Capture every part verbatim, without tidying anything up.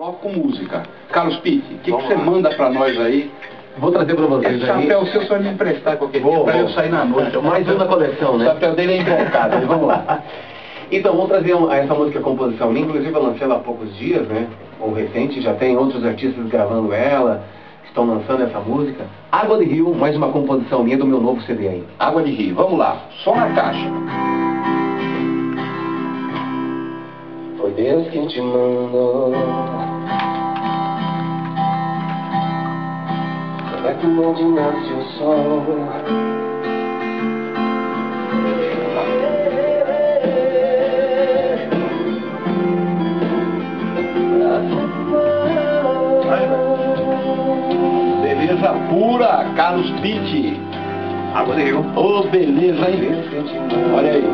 Bloco com música. Carlos Pitti, o que, que você manda pra nós aí? Vou trazer pra vocês. Esse chapéu aí. Seu só me emprestar qualquer dia pra eu sair na noite. Mais um na coleção, né? O chapéu dele é invocado, vamos lá. Então, vamos trazer um, essa música composição minha, inclusive eu lancei ela há poucos dias, né? Ou recente, já tem outros artistas gravando ela, que estão lançando essa música. Água de Rio, mais uma composição minha do meu novo C D aí. Água de Rio, vamos lá, só na caixa. Foi Deus quem te mandou. É que onde nasce o sol. Beleza pura, Carlos Pitti. Água de Rio. Ô, oh, beleza, hein? Olha aí.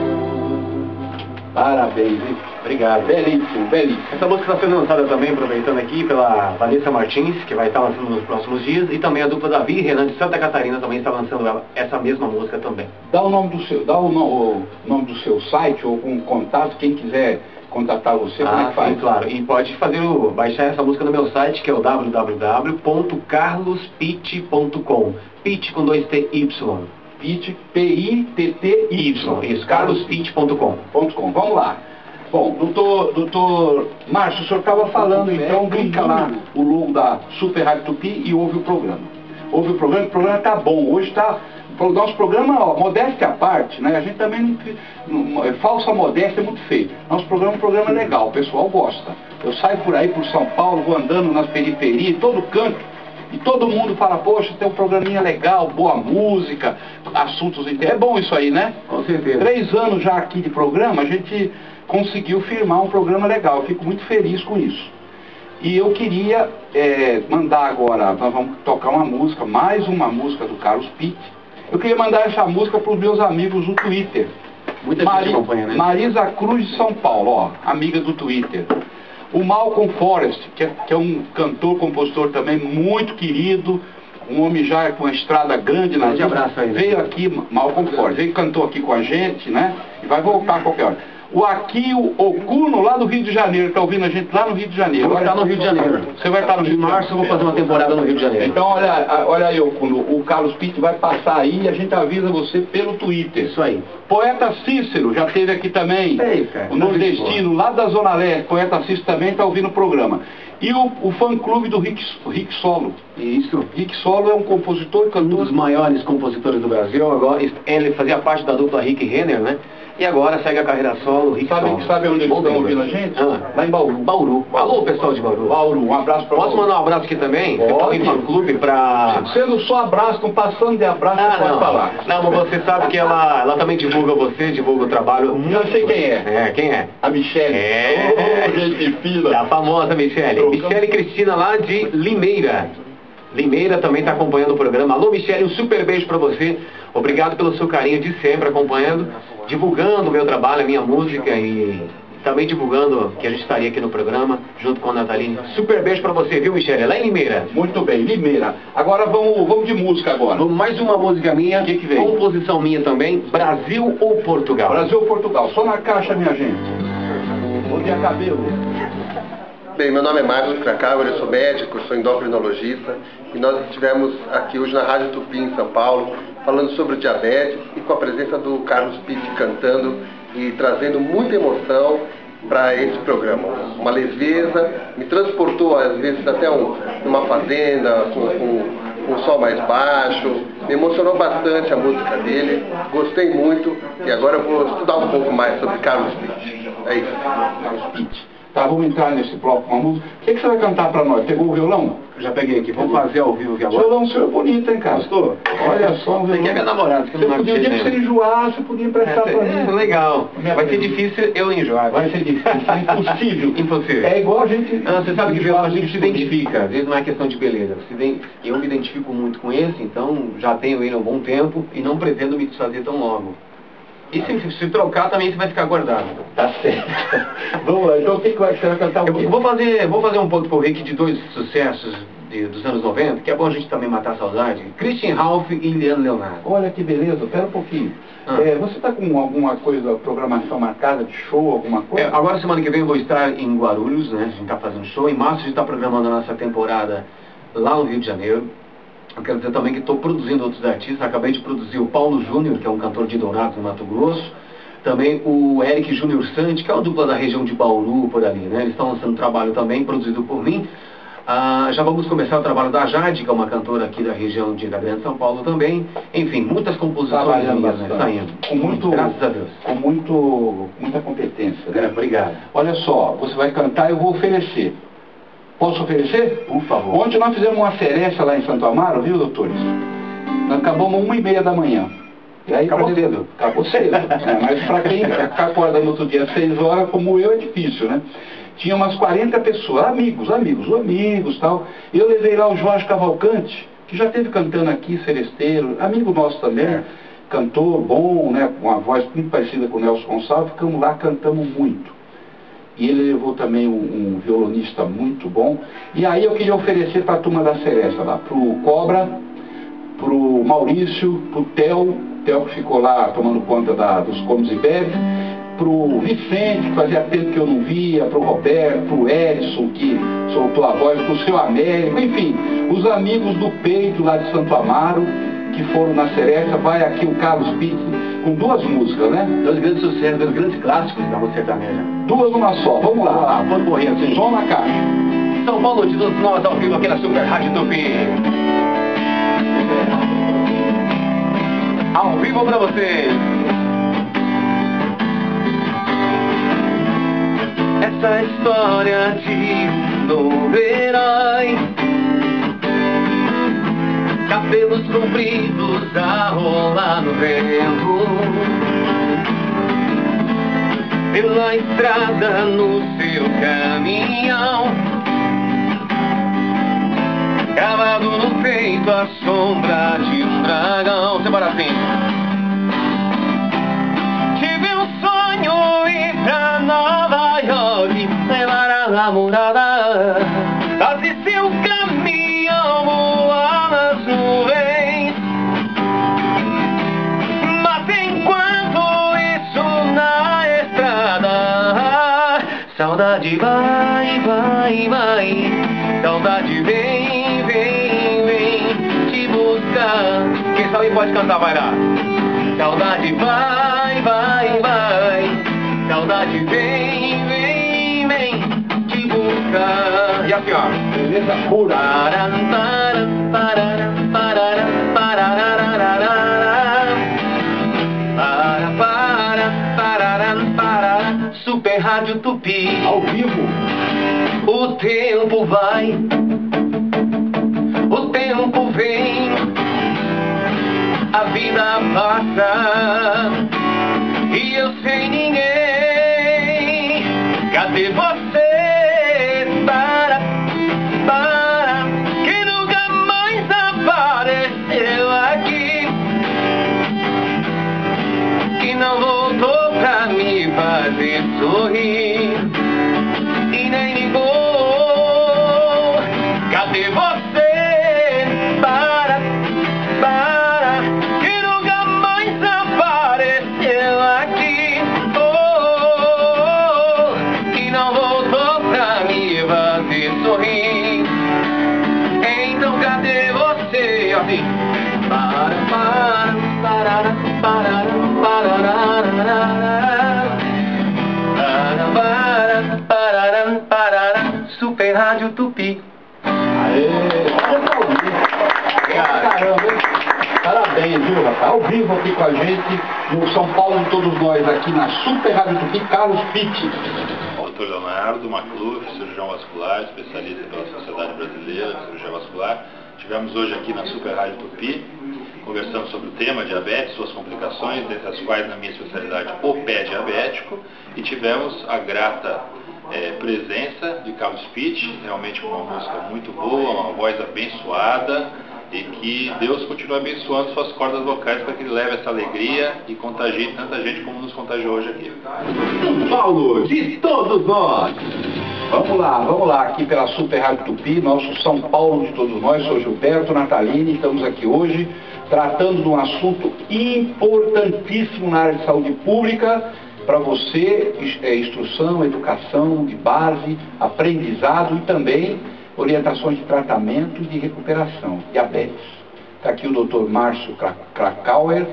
Parabéns, hein? Obrigado. Belíssimo, belíssimo. Essa música está sendo lançada também, aproveitando aqui, pela Vanessa Martins, que vai estar lançando nos próximos dias, e também a dupla Davi e Renan de Santa Catarina também está lançando ela, essa mesma música também. Dá o nome do seu, dá o, no, o nome do seu site ou um contato, quem quiser contatar você, ah, como é que faz? Sim, claro. E pode fazer o, baixar essa música no meu site, que é o w w w ponto carlos pitti ponto com. Pitti com dois T Y. Pitti, P I T T Y. Isso, carlos pitti ponto com. Vamos lá. Bom, doutor, doutor Márcio, o senhor estava falando, então clica lá o logo da Super Rádio Tupi e ouve o programa. Ouve o programa, o programa tá bom. Hoje tá, o nosso programa, ó, modéstia à parte, né? A gente também não, não, falsa modéstia é muito feio. Nosso programa é um programa legal, o pessoal gosta. Eu saio por aí por São Paulo, vou andando nas periferias, todo canto, e todo mundo fala, poxa, tem um programinha legal, boa música, assuntos interessantes. É bom isso aí, né? Com certeza. Três anos já aqui de programa, a gente conseguiu firmar um programa legal. Eu fico muito feliz com isso. E eu queria é, mandar agora, nós vamos tocar uma música, mais uma música do Carlos Pitti. Eu queria mandar essa música para os meus amigos do Twitter. Muita Mari, gente acompanha, né? Marisa Cruz de São Paulo, ó, amiga do Twitter. O Malcolm Forest, que é, que é um cantor, compositor também muito querido, um homem já com uma estrada grande na vida. Abraço aí, né? Veio aqui, Malcolm Forest, ele cantou aqui com a gente, né? E vai voltar a qualquer hora. O Akio Okuno, lá do Rio de Janeiro, está ouvindo a gente lá no Rio de Janeiro. Vou estar no Rio de Janeiro. Você vai estar no Rio de Janeiro. Em março eu vou fazer uma temporada no Rio de Janeiro. Então, olha, olha aí, Okuno, o Carlos Pitti vai passar aí e a gente avisa você pelo Twitter. Isso aí. Poeta Cícero, já esteve aqui também. Ei, cara. O nordestino, lá da Zona Leste, Poeta Cícero também está ouvindo o programa. E o, o fã-clube do Rick, Rick Solo. Isso. Rick Solo é um compositor e cantor. Um dos maiores compositores do Brasil. Agora, ele fazia parte da dupla Rick Renner, né? E agora segue a carreira solo, Rick Sabe, Solo. sabe onde eles estão ouvindo a gente? Ah, lá em Bauru. Bauru. Alô, pessoal de Bauru. Bauru, um abraço para Posso mandar um abraço aqui também? Pode. Pessoal do fã-clube pra... Sendo só abraço, estão passando de abraço, ah, você pode não. falar. Não, mas você sabe que ela, ela também divulga você, divulga o trabalho. Já sei quem é. É, quem é? A Michele. É. Oh, gente fila. A famosa Michele. Michele Cristina lá de Limeira. Limeira também está acompanhando o programa. Alô, Michele, um super beijo para você. Obrigado pelo seu carinho de sempre acompanhando, divulgando o meu trabalho, a minha música e também divulgando que a gente estaria aqui no programa junto com a Nataline. Super beijo para você, viu, Michele? Lá em Limeira. Muito bem, Limeira. Agora vamos, vamos de música agora. Mais uma música minha, que que vem? Composição minha também, Brasil ou Portugal? Brasil ou Portugal? Só na caixa, minha gente. Bom dia, cabelo. Bem, meu nome é Marcos Krakauer, eu sou médico, sou endocrinologista e nós estivemos aqui hoje na Rádio Tupi em São Paulo falando sobre diabetes e com a presença do Carlos Pitti cantando e trazendo muita emoção para esse programa. Uma leveza, me transportou às vezes até um, uma fazenda com, com, com o sol mais baixo, me emocionou bastante a música dele, gostei muito e agora eu vou estudar um pouco mais sobre Carlos Pitti. É isso. Carlos Pitti. Tá, vamos entrar nesse bloco com a música. O que, que você vai cantar pra nós? Pegou o violão? Já peguei aqui, vamos fazer ao vivo aqui O agora. violão seu é bonito, hein, cara? Gostou? Olha só, um Você quer minha namorada, que você não podia, o dia que você enjoar, você podia emprestar é, pra mim. É, legal. Vai ser difícil eu enjoar. Vai ser difícil, impossível. Impossível. É igual a gente... Ah, você sabe que a gente se identifica, às vezes não é questão de beleza. Eu me identifico muito com esse, então já tenho ele há um bom tempo e não pretendo me desfazer tão logo. E se, se trocar também você vai ficar guardado. Tá certo. Vamos lá, então o que, que vai, você vai cantar? Eu vou fazer, vou fazer um ponto pro Rick de dois sucessos de, dos anos noventa, que é bom a gente também matar a saudade. Christian Ralph e Leandro Leonardo. Olha que beleza, pera um pouquinho. Ah. É, você está com alguma coisa, programação marcada de show, alguma coisa? É, agora semana que vem eu vou estar em Guarulhos, né? A gente está fazendo show. Em março a gente está programando a nossa temporada lá no Rio de Janeiro. Eu quero dizer também que estou produzindo outros artistas. Acabei de produzir o Paulo Júnior, que é um cantor de Dourados, no Mato Grosso. Também o Eric Júnior Santi, que é uma dupla da região de Bauru, por ali, né? Eles estão lançando trabalho também, produzido por mim. Ah, já vamos começar o trabalho da Jade, que é uma cantora aqui da região de, da Grande São Paulo também. Enfim, muitas composições minhas, né, saindo. Com muito, graças a Deus. Com muito, muita competência. Né? É, obrigado. Olha só, você vai cantar e eu vou oferecer. Posso oferecer? Por favor. Ontem nós fizemos uma seresta lá em Santo Amaro, viu, doutores? Nós acabamos uma e meia da manhã. E aí, acabou pra... cedo. Acabou cedo. É, mas para quem acorda no outro dia às seis horas, como eu, é difícil, né? Tinha umas quarenta pessoas, amigos, amigos, amigos, tal. E eu levei lá o Jorge Cavalcante, que já esteve cantando aqui, seresteiro, amigo nosso também, é. Cantor bom, né? Com uma voz muito parecida com o Nelson Gonçalves. Ficamos lá, cantamos muito. E ele levou também um, um violonista muito bom. E aí eu queria oferecer para a turma da Seresta lá, pro Cobra, pro Maurício, pro Theo, Theo que ficou lá tomando conta da, dos comes e bebes, pro Vicente, que fazia tempo que eu não via, pro Roberto, pro Edson, que soltou a voz, pro seu Américo, enfim, os amigos do peito lá de Santo Amaro, que foram na Seresta. Vai aqui o Carlos Pitti, com duas músicas, né? Dois grandes sucessos, dois grandes clássicos da música sertaneja. Duas numa só, vamos lá. Vamos lá, pode correr assim. Som na caixa. São Paulo, de todos nós, ao vivo aqui na Super Rádio Tupi. Ao vivo pra vocês. Essa história de um novo herói, cabelos compridos a rolar no vento, pela estrada no seu caminhão, gravado no peito a sombra de um dragão. Simbora assim. Tive um sonho ir pra Nova York, levar a namorada, fazer seu caminhão voar nas nuvens. Mas enquanto isso na estrada, saudade vai, vai, vai, saudade vem, vem, vem te buscar. Quem sabe pode cantar, vai lá. Saudade vai, vai, vai, saudade vem, vem, vem te buscar. E assim, ó. Beleza pura. Super Rádio Tupi. Ao vivo. O tempo vai, o tempo vem, a vida passa e eu sem ninguém. Cadê você? Para, para, que nunca mais apareceu aqui, que não voltou pra me fazer sorrir e nem ligou. Cadê você? Para, para, que nunca mais apareceu aqui, oh, que não voltou pra me fazer sorrir. Então cadê você? Assim. Para, para, para, para, para, para, para, para, Super Rádio Tupi. Aê, olha pra ouvir. Caramba, hein? Parabéns, viu, rapaz? Ao vivo aqui com a gente, no São Paulo de todos nós, aqui na Super Rádio Tupi, Carlos Pitti. doutor Leonardo Macluf, cirurgião vascular, especialista pela Sociedade Brasileira de Cirurgia Vascular. Tivemos hoje aqui na Super Rádio Tupi, conversando sobre o tema diabetes, suas complicações, dentre as quais, na minha especialidade, o pé diabético, e tivemos a grata é, presença de Carlos Pitti, realmente com uma música muito boa, uma voz abençoada, e que Deus continue abençoando suas cordas vocais para que ele leve essa alegria e contagie tanta gente como nos contagiou hoje aqui. São Paulo, de todos nós! Vamos lá, vamos lá, aqui pela Super Rádio Tupi, nosso São Paulo de todos nós. Sou Gilberto Natalini, estamos aqui hoje tratando de um assunto importantíssimo na área de saúde pública, para você, é, instrução, educação de base, aprendizado e também orientações de tratamento e de recuperação, diabetes. Está aqui o doutor Márcio Krakauer,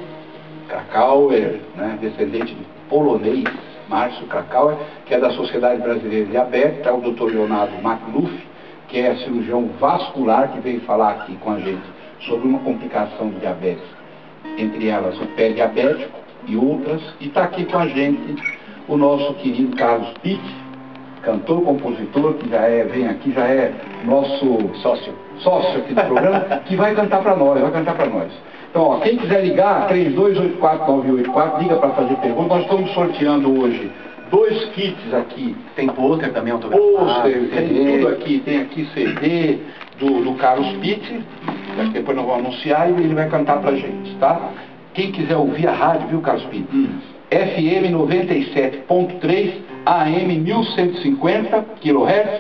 Krakauer, né, descendente de polonês, Márcio Krakauer, que é da Sociedade Brasileira de Diabetes. Está o doutor Leonardo Macluff, que é cirurgião vascular, que veio falar aqui com a gente sobre uma complicação de diabetes, entre elas o pé diabético e outras. E está aqui com a gente o nosso querido Carlos Pitt, cantor, compositor, que já é, vem aqui, já é nosso sócio, sócio aqui do programa, que vai cantar para nós, vai cantar para nós. Então, ó, quem quiser ligar, três dois oito quatro nove oito quatro, liga para fazer pergunta. Nós estamos sorteando hoje dois kits aqui. Tem pôster também autografado. Pôster, tem tudo aqui. Tem aqui C D do, do Carlos Pitt, depois nós vamos anunciar e ele vai cantar pra gente, tá? Quem quiser ouvir a rádio, viu, Carlos Pitt? Hum. F M noventa e sete ponto três, A M mil cento e cinquenta quilohertz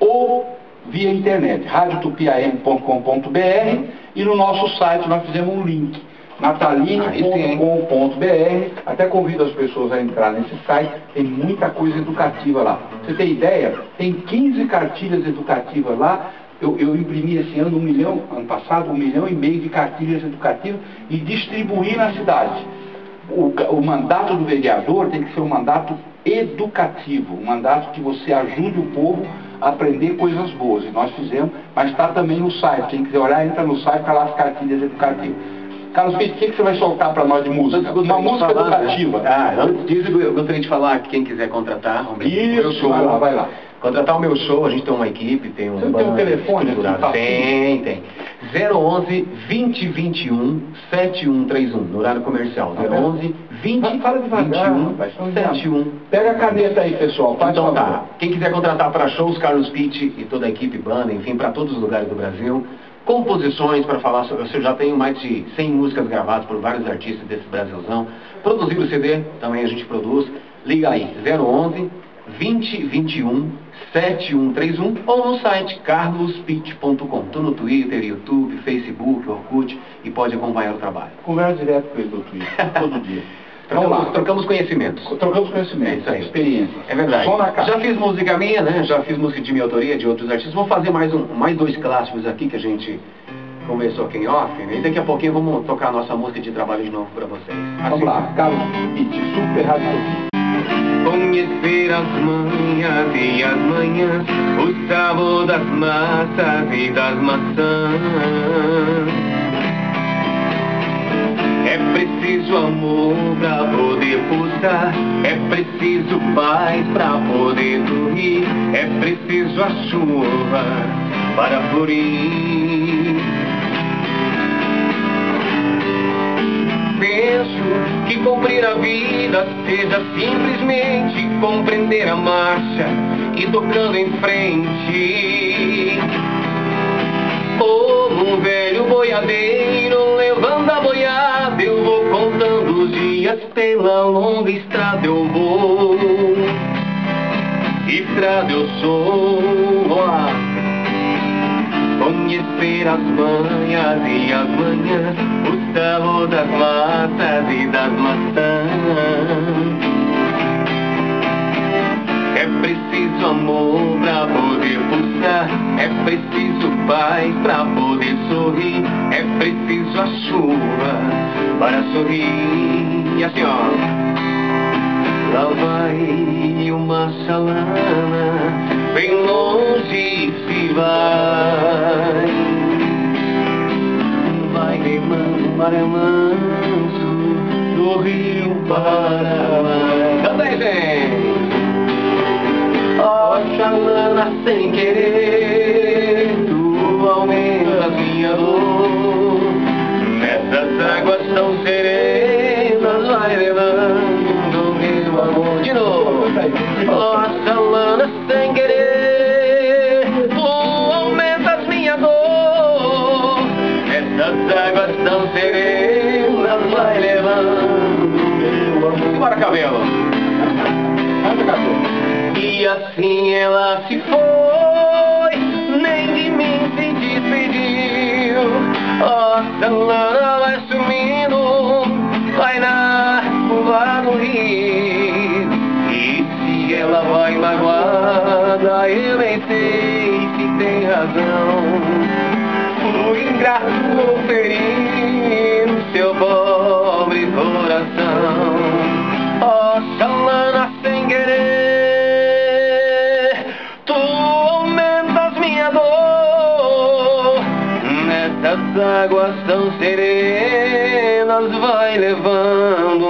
ou via internet, rádio tupi a m ponto com ponto b r, e no nosso site nós fizemos um link, nataline ponto com ponto b r. Até convido as pessoas a entrar nesse site, tem muita coisa educativa lá. Você tem ideia? Tem quinze cartilhas educativas lá. Eu, eu imprimi esse ano um milhão, ano passado, um milhão e meio de cartilhas educativas e distribuí na cidade. O, o mandato do vereador tem que ser um mandato educativo, um mandato que você ajude o povo a aprender coisas boas. E nós fizemos, mas está também no site. Quem quiser olhar, entra no site, está lá as cartilhas educativas. Carlos Pitt, o que, que você vai soltar para nós de música? Uma música falar, educativa. Né? Ah, antes disso, eu gostaria de falar que quem quiser contratar o meu, Isso, meu show, vai lá, vai lá. Contratar o meu show, a gente tem uma equipe, tem um... Você tem um telefone? Tem, tem. zero onze, vinte, vinte e um, setenta e um trinta e um, no horário comercial. zero onze, vinte, fala devagar, vinte e um, setenta e um. Pega a caneta aí, pessoal. Faz então favor. tá. Quem quiser contratar para shows, Carlos Pitt e toda a equipe, banda, enfim, para todos os lugares do Brasil. Composições para falar sobre... Eu já tenho mais de cem músicas gravadas por vários artistas desse Brasilzão. Produzir o C D, também a gente produz. Liga aí, zero onze, vinte, vinte e um, setenta e um trinta e um, ou no site carlos pitt ponto com. Estou no Twitter, YouTube, Facebook, Orkut, e pode acompanhar o trabalho. Conversa direto com ele no Twitter, todo dia. Trocamos, trocamos conhecimentos. Trocamos conhecimentos, é experiência. É verdade. Já fiz música minha, né? Já fiz música de minha autoria, de outros artistas. Vou fazer mais, um, mais dois clássicos aqui que a gente conversou aqui em off, né? E daqui a pouquinho vamos tocar a nossa música de trabalho de novo para vocês. Assim. Vamos lá, Carlos Pitt, Super Rádio Tupi. Conhecer as manhas e as manhãs, o sabor das massas e das maçãs. É preciso amor pra poder pulsar, é preciso paz pra poder dormir, é preciso a chuva para florir. Penso que cumprir a vida seja simplesmente compreender a marcha e tocando em frente. Como um velho boiadeiro levando a boiada, eu vou contando os dias pela longa estrada eu vou. Estrada eu sou. Olá. Conhecer as manhas e as manhãs, o sabor das massas e das maçãs. É preciso amor pra poder pulsar, é preciso paz pra poder sorrir, é preciso a chuva para sorrir. E assim, ó. Lá vai uma chalana, bem longe se vai. Vai remando, mar manso, do rio Paraná. Canta aí, gente! Ó, oh, chalana, sem querer, tu aumentas minha dor. Nessas águas tão serenas, vai levando meu amor. De novo. Ó, oh, chalana, sem querer, tu aumentas minha dor. Nessas águas tão serenas, vai levando meu amor. Bora, cabelo. Canta, cabelo. E assim ela se foi, nem de mim se despediu. Nossa lana vai sumindo, vai na curva do rio. E se ela vai magoada, eu nem sei se tem razão. O ingrato ferindo seu pobre coração. Nossa lana sem querer, tu aumentas minha dor. Nessas águas tão serenas vai levando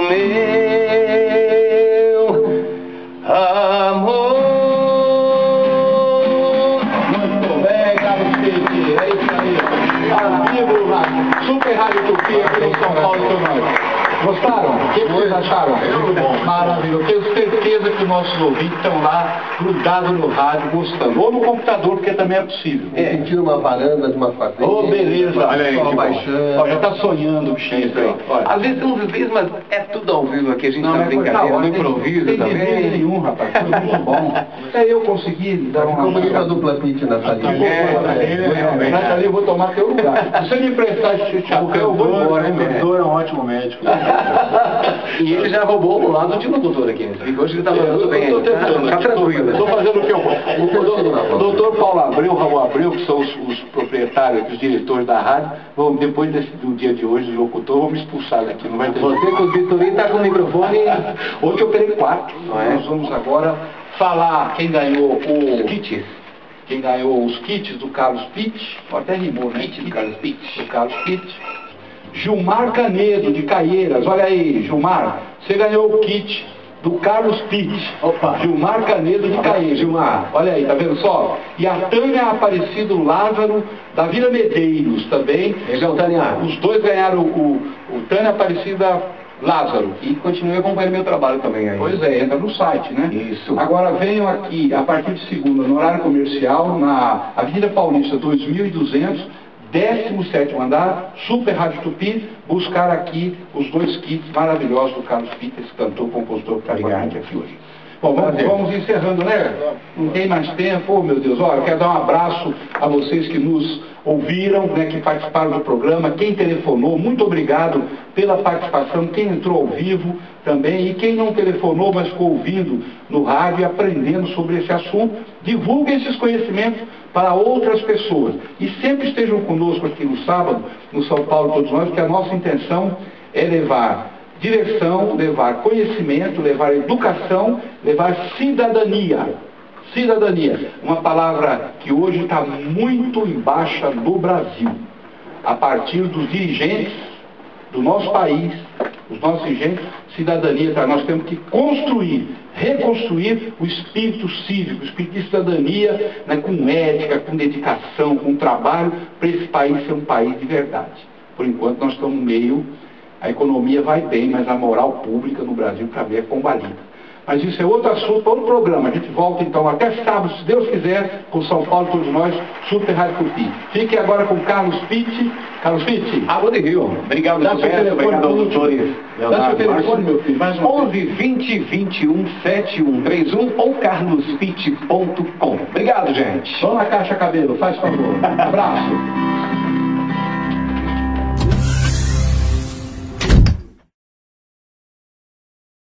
meu amor. Muito bem, Carlos Pitti, é isso aí. Ao vivo na Super Rádio Tupi aqui em São Paulo com nós. Gostaram? O que vocês acharam? Muito bom. Maravilhoso. Tenho certeza que os nossos ouvintes estão lá grudados no rádio gostando. Ou no computador, porque também é possível. É. Sentindo uma varanda de uma fazenda. Ô, oh, beleza. Olha aí, só baixando. Ó, já tá sonhando o bichinho. Às vezes tem uns vezes, mas é tudo ao vivo aqui, a gente não, tá brincadeira, no improviso tem também. Não tem nenhum, rapaz. Foi muito bom. Até eu consegui dar uma... Como a dupla Pitti na salinha. É, Natalia, eu vou tomar teu lugar. Se você me emprestar esse chapéu, eu vou embora. O doutor é um ótimo médico. E ele já roubou lá do último doutor aqui, né? Hoje ele tá mandando bem. Eu tô tentando, tá tranquilo. Estou fazendo o que eu posso. O doutor Paulo Abreu, Raul Abreu, que são os, os proprietários, os diretores da rádio, vão, depois desse, do dia de hoje, do locutor, vão me expulsar daqui. Não vai ter. Você com o Vitorino tá com o microfone. Hoje eu operei quatro. Não é? Nós vamos agora falar quem ganhou o... Os kits. Quem ganhou os kits do Carlos Pitti. Até rimou, né? Kit do Carlos Pitti. Do Carlos Pitti. Gilmar Canedo, de Caieiras. Olha aí, Gilmar, você ganhou o kit do Carlos Pitti. Opa. Gilmar Canedo, de Caieiras. Gilmar, olha aí, tá vendo só? E a Tânia Aparecido Lázaro, da Vila Medeiros também. Legal, Tânia. Os dois ganharam o, o Tânia Aparecida Lázaro. E continue acompanhando meu trabalho também aí. Pois é, entra no site, né? Isso. Agora venham aqui, a partir de segunda, no horário comercial, na Avenida Paulista dois mil e duzentos, décimo sétimo andar, Super Rádio Tupi, buscar aqui os dois kits maravilhosos do Carlos Pitti, esse cantor, compositor que está com a gente aqui hoje. Bom, vamos, vamos encerrando, né? Não tem mais tempo, oh, meu Deus. Olha, eu quero dar um abraço a vocês que nos ouviram, né, que participaram do programa, quem telefonou, muito obrigado pela participação, quem entrou ao vivo também, e quem não telefonou, mas ficou ouvindo no rádio e aprendendo sobre esse assunto, divulguem esses conhecimentos para outras pessoas. E sempre estejam conosco aqui no sábado, no São Paulo, todos nós, porque a nossa intenção é levar direção, levar conhecimento, levar educação, levar cidadania. Cidadania, uma palavra que hoje está muito em baixa no Brasil. A partir dos dirigentes do nosso país, os nossos dirigentes, cidadania, tá? Nós temos que construir, reconstruir o espírito cívico, o espírito de cidadania, né, com ética, com dedicação, com trabalho, para esse país ser um país de verdade. Por enquanto nós estamos meio, a economia vai bem, mas a moral pública no Brasil também é combalida. Mas isso é outro assunto, outro programa. A gente volta então até sábado, se Deus quiser, com São Paulo, todos nós, Super Rádio Tupi. Fique agora com Carlos Pitti. Carlos Pitti. Alô de Rio. Obrigado, Gilberto. Obrigado aos doutores. Dá seu telefone, meu filho. Mais uma onze, vinte, vinte e um, setenta e um trinta e um ou carlos pitti ponto com. Obrigado, gente. Vamos na Caixa Cabelo, faz favor. Abraço.